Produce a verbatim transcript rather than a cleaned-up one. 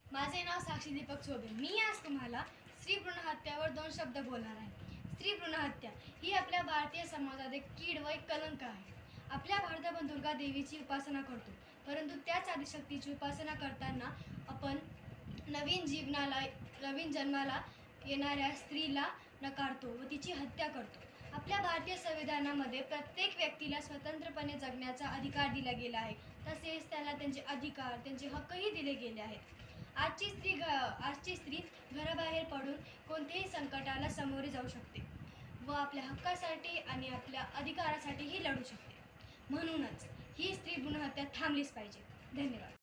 माझे नाव साक्षी दीपक चोबे। मी आज तुम्हाला स्त्री भ्रूण हत्यावर दोन शब्द बोलणार आहे। स्त्री भ्रूण हत्या ही आपल्या भारतीय समाजात एक कीड व एक कलंक आहे। आपल्या भारत आपण दुर्गा देवीची उपासना करतो, परंतु त्याच आदिशक्तीची उपासना करताना आपण नवीन जीवनाला नवीन जन्माला येणाऱ्या स्त्रीला नकारतो व तिची हत्या करतो। आपल्या भारतीय संविधानामध्ये प्रत्येक व्यक्तीला स्वतंत्रपणे जगण्याचा अधिकार दिला गेला आहे, तसेच त्याला त्यांचे अधिकार त्यांचे हक्कही दिले गेले आहेत। आजची स्त्री घ आजची स्त्री घराबाहेर पडून कोणत्याही संकटाला सामोरे जाऊ शकते व आपल्या हक्कासाठी आणि आपल्या अधिकारासाठीही लढू शकते। म्हणूनच ही स्त्री भ्रूण हत्या थांबलीच पाहिजे। धन्यवाद।